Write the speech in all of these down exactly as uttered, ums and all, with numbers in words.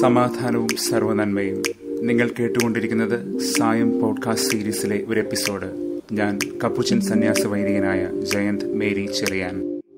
സമാധാനവും സർവ്വനന്മയും. നിങ്ങൾ കേട്ടുകൊണ്ടിരിക്കുന്നത് സായം പോഡ്കാസ്റ്റ് സീരീസിലെ ഒരു എപ്പിസോഡ്. ഞാൻ കപ്പുച്ചൻ സന്യാസ വൈദികനായ ജയന്ത് മേരി ചെറിയാൻ.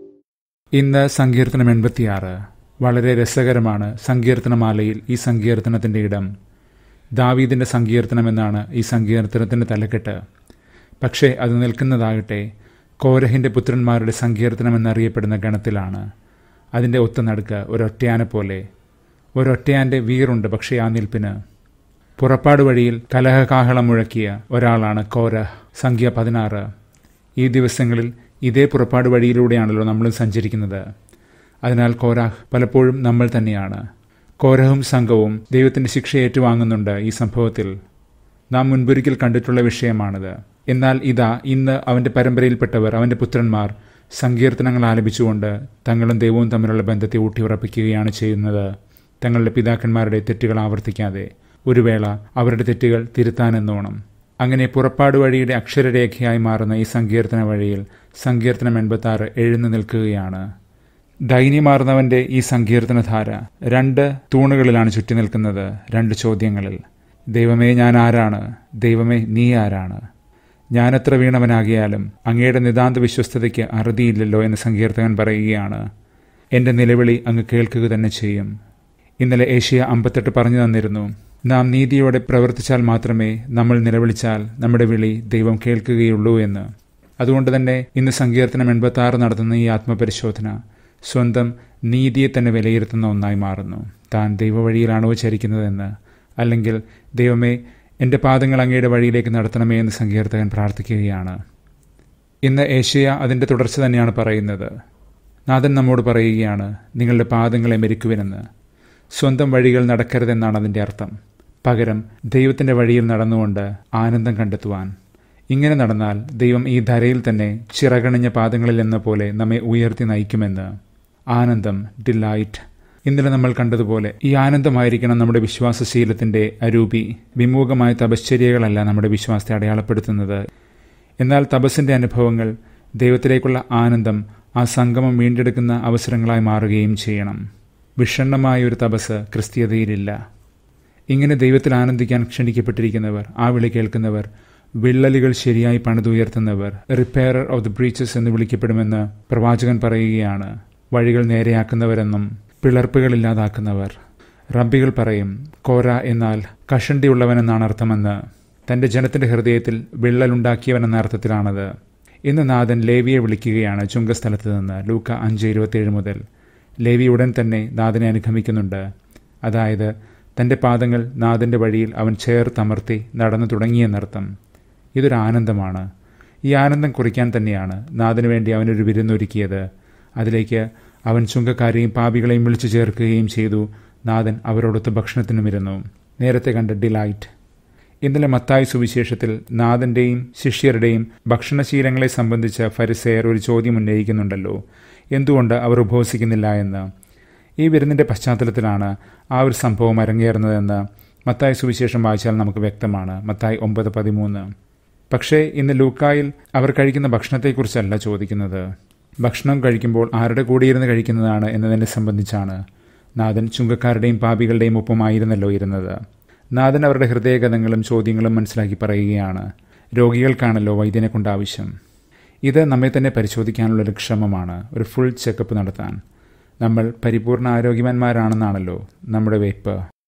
ഇന്ന് സങ്കീർത്തനം എൺപത്തിയാറ്. വളരെ രസകരമാണ് സങ്കീർത്തനമാലയിൽ ഈ സങ്കീർത്തനത്തിൻ്റെ ഇടം. ദാവീദിൻ്റെ സങ്കീർത്തനം എന്നാണ് ഈ സങ്കീർത്തനത്തിൻ്റെ തലക്കെട്ട്. പക്ഷേ അത് നിൽക്കുന്നതാകട്ടെ കോരഹിൻ്റെ പുത്രന്മാരുടെ സങ്കീർത്തനം എന്നറിയപ്പെടുന്ന ഗണത്തിലാണ്. അതിൻ്റെ ഒത്തുനടുക്ക് ഒരൊറ്റയാനെ പോലെ. ഒരൊറ്റയാൻ്റെ വീറുണ്ട്, പക്ഷേ ആ നിൽപ്പിന്. പുറപ്പാട് വഴിയിൽ കലഹകാഹളം മുഴക്കിയ ഒരാളാണ് കോരഹ്. സംഖ്യ പതിനാറ്. ഈ ദിവസങ്ങളിൽ ഇതേ പുറപ്പാട് വഴിയിലൂടെയാണല്ലോ നമ്മൾ സഞ്ചരിക്കുന്നത്. അതിനാൽ കോരഹ് പലപ്പോഴും നമ്മൾ തന്നെയാണ്. കോരഹും സംഘവും ദൈവത്തിൻ്റെ ശിക്ഷ ഏറ്റുവാങ്ങുന്നുണ്ട് ഈ സംഭവത്തിൽ. നാം മുൻപൊരിക്കൽ കണ്ടിട്ടുള്ള വിഷയമാണിത്. എന്നാൽ ഇതാ ഇന്ന് അവൻ്റെ പരമ്പരയിൽപ്പെട്ടവർ, അവൻ്റെ പുത്രന്മാർ സങ്കീർത്തനങ്ങൾ ആലപിച്ചുകൊണ്ട് തങ്ങളും ദൈവവും തമ്മിലുള്ള ബന്ധത്തെ ഊട്ടിയുറപ്പിക്കുകയാണ് ചെയ്യുന്നത്. തങ്ങളുടെ പിതാക്കന്മാരുടെ തെറ്റുകൾ ആവർത്തിക്കാതെ, ഒരു വേള അവരുടെ തെറ്റുകൾ തിരുത്താനെന്നോണം. അങ്ങനെ പുറപ്പാട് വഴിയുടെ അക്ഷരരേഖയായി മാറുന്ന ഈ സങ്കീർത്തന വഴിയിൽ സങ്കീർത്തനം എൺപത്തി ആറ് എഴുന്നു നിൽക്കുകയാണ്. ദൈന്യമാർന്നവൻ്റെ ഈ സങ്കീർത്തനധാര രണ്ട് തൂണുകളിലാണ് ചുറ്റി നിൽക്കുന്നത്, രണ്ട് ചോദ്യങ്ങളിൽ. ദൈവമേ, ഞാൻ ആരാണ്? ദൈവമേ, നീ ആരാണ്? ഞാനെത്ര വീണവനാകിയാലും അങ്ങയുടെ നിതാന്ത വിശ്വസ്തതയ്ക്ക് അറുതിയില്ലല്ലോ എന്ന് സങ്കീർത്തകൻ പറയുകയാണ്. എൻ്റെ നിലവിളി അങ്ങ് കേൾക്കുക തന്നെ ചെയ്യും. ഇന്നലെ ഏഷ്യ അമ്പത്തെട്ട് പറഞ്ഞു തന്നിരുന്നു, നാം നീതിയോടെ പ്രവർത്തിച്ചാൽ മാത്രമേ, നമ്മൾ നിലവിളിച്ചാൽ നമ്മുടെ വിളി ദൈവം കേൾക്കുകയുള്ളൂ എന്ന്. അതുകൊണ്ട് തന്നെ ഇന്ന് സങ്കീർത്തനം എൺപത്തി ആറ് നടത്തുന്ന ഈ ആത്മപരിശോധന സ്വന്തം നീതിയെ തന്നെ വിലയിരുത്തുന്ന ഒന്നായി മാറുന്നു. താൻ ദൈവവഴിയിലാണോ ചരിക്കുന്നതെന്ന്, അല്ലെങ്കിൽ ദൈവമേ എൻ്റെ പാദങ്ങൾ അങ്ങയുടെ വഴിയിലേക്ക് നടത്തണമേ എന്ന് സങ്കീർത്തകൻ പ്രാർത്ഥിക്കുകയാണ്. ഇന്ന് ഏഷ്യ അതിൻ്റെ തുടർച്ച തന്നെയാണ് പറയുന്നത്. നാഥൻ നമ്മോട് പറയുകയാണ്, നിങ്ങളുടെ പാദങ്ങളെ മെരുക്കുവിനെന്ന്. സ്വന്തം വഴികൾ നടക്കരുതെന്നാണ് അതിൻ്റെ അർത്ഥം. പകരം ദൈവത്തിൻ്റെ വഴിയിൽ നടന്നുകൊണ്ട് ആനന്ദം കണ്ടെത്തുവാൻ. ഇങ്ങനെ നടന്നാൽ ദൈവം ഈ ധരയിൽ തന്നെ ചിറകണിഞ്ഞ പാദങ്ങളിൽ എന്ന പോലെ നമ്മെ ഉയർത്തി നയിക്കുമെന്ന്. ആനന്ദം, ഡിലൈറ്റ്. ഇന്നലെ നമ്മൾ കണ്ടതുപോലെ ഈ ആനന്ദമായിരിക്കണം നമ്മുടെ വിശ്വാസശീലത്തിൻ്റെ അരൂപി. വിമുഖമായ തപശ്ചര്യകളല്ല നമ്മുടെ വിശ്വാസത്തെ അടയാളപ്പെടുത്തുന്നത്. എന്നാൽ തപസ്സിൻ്റെ അനുഭവങ്ങൾ ദൈവത്തിലേക്കുള്ള ആനന്ദം, ആ സംഗമം വീണ്ടെടുക്കുന്ന അവസരങ്ങളായി മാറുകയും ചെയ്യണം. വിഷണ്ണമായ ഒരു തപസ് ക്രിസ്തീയതയിലില്ല. ഇങ്ങനെ ദൈവത്തിൽ ആനന്ദിക്കാൻ ക്ഷണിക്കപ്പെട്ടിരിക്കുന്നവർ, ആ വിളി കേൾക്കുന്നവർ, വിള്ളലുകൾ ശരിയായി പണിതുയർത്തുന്നവർ, റിപ്പയറർ ഓഫ് ദി ബ്രീച്ചസ് എന്ന് വിളിക്കപ്പെടുമെന്ന് പ്രവാചകൻ പറയുകയാണ്. വഴികൾ നേരെയാക്കുന്നവരെന്നും പിളർപ്പുകൾ ഇല്ലാതാക്കുന്നവർ. റബ്ബികൾ പറയും, കോര എന്നാൽ കഷണ്ടിയുള്ളവനെന്നാണ് അർത്ഥമെന്ന്. തൻ്റെ ജനത്തിൻ്റെ ഹൃദയത്തിൽ വിള്ളലുണ്ടാക്കിയവനെന്ന അർത്ഥത്തിലാണത്. ഇന്ന് നാഥൻ ലേവിയെ വിളിക്കുകയാണ് ചുങ്കസ്ഥലത്ത് നിന്ന്. ലൂക്ക അഞ്ച് ഇരുപത്തിയേഴ് മുതൽ. ലേവി ഉടൻ തന്നെ നാഥനെ അനുഗമിക്കുന്നുണ്ട്. അതായത് തൻ്റെ പാദങ്ങൾ നാഥൻ്റെ വഴിയിൽ അവൻ ചേർത്തമർത്തി നടന്നു തുടങ്ങിയെന്നർത്ഥം. ഇതൊരു ആനന്ദമാണ്. ഈ ആനന്ദം കുറിക്കാൻ തന്നെയാണ് നാഥന് വേണ്ടി അവനൊരു വിരുന്നൊരുക്കിയത്. അതിലേക്ക് അവൻ ചുങ്കക്കാരെയും പാപികളെയും വിളിച്ചു ചേർക്കുകയും ചെയ്തു. നാഥൻ അവരോടൊത്ത് ഭക്ഷണത്തിനും ഇരുന്നു. നേരത്തെ കണ്ട ഡിലൈറ്റ്. ഇന്നലെ മത്തായി സുവിശേഷത്തിൽ നാഥൻ്റെയും ശിഷ്യരുടെയും ഭക്ഷണശീലങ്ങളെ സംബന്ധിച്ച് ഫരിസേയർ ഒരു ചോദ്യം ഉന്നയിക്കുന്നുണ്ടല്ലോ, എന്തുകൊണ്ട് അവർ ഉപവസിക്കുന്നില്ല എന്ന്. ഈ വിരുന്നിൻ്റെ പശ്ചാത്തലത്തിലാണ് ആ ഒരു സംഭവം അരങ്ങേറുന്നതെന്ന് മത്തായി സുവിശേഷം വായിച്ചാൽ നമുക്ക് വ്യക്തമാണ്. മത്തായി ഒമ്പത് പതിമൂന്ന്. പക്ഷേ ഇന്ന് ലൂക്കായിൽ അവർ കഴിക്കുന്ന ഭക്ഷണത്തെക്കുറിച്ചല്ല ചോദിക്കുന്നത്. ഭക്ഷണം കഴിക്കുമ്പോൾ ആരുടെ കൂടിയിരുന്ന് കഴിക്കുന്നതാണ് എന്നതിനെ സംബന്ധിച്ചാണ്. നാഥൻ ചുങ്കക്കാരുടെയും പാപികളുടെയും ഒപ്പമായിരുന്നല്ലോ ഇരുന്നത്. നാഥൻ അവരുടെ ഹൃദയഗതങ്ങളും ചോദ്യങ്ങളും മനസ്സിലാക്കി പറയുകയാണ്. രോഗികൾക്കാണല്ലോ വൈദ്യനെ കൊണ്ട് ആവശ്യം. ഇത് നമ്മെ തന്നെ പരിശോധിക്കാനുള്ളൊരു ശ്രമമാണ്, ഒരു ഫുൾ ചെക്കപ്പ് നടത്താൻ. നമ്മൾ പരിപൂർണ ആരോഗ്യവാന്മാരാണെന്നാണല്ലോ നമ്മുടെ വെയ്പ്പ്.